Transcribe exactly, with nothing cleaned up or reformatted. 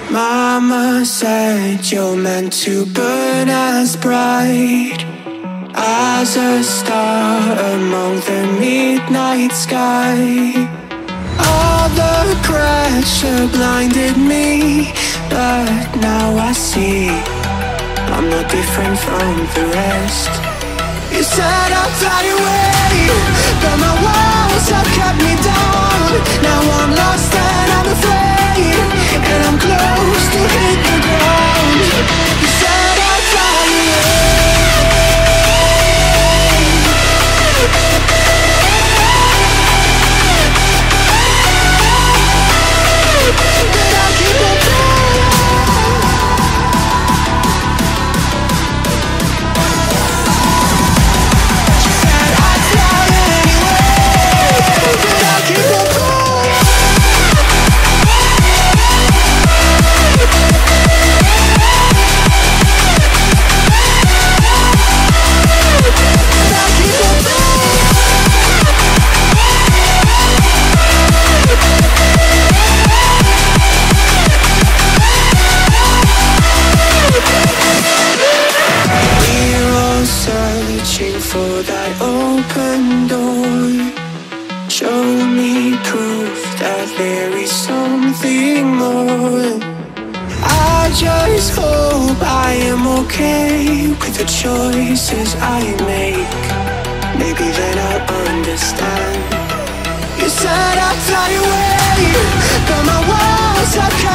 Mama said you're meant to burn as bright as a star among the midnight sky. All the pressure blinded me, but now I see I'm no different from the rest. You said I'd fly away, but my walls have kept me down. Now I'm lost and I'm afraid, and I'm close to hit the ground. You said I'd fly away, but I'll keep on flying. She said I'd fly anyway, but I'll keep on flying. Searching for that open door. Show me proof that there is something more. I just hope I am okay with the choices I make. Maybe then I'll understand. You said I'd fly away, but my walls have kept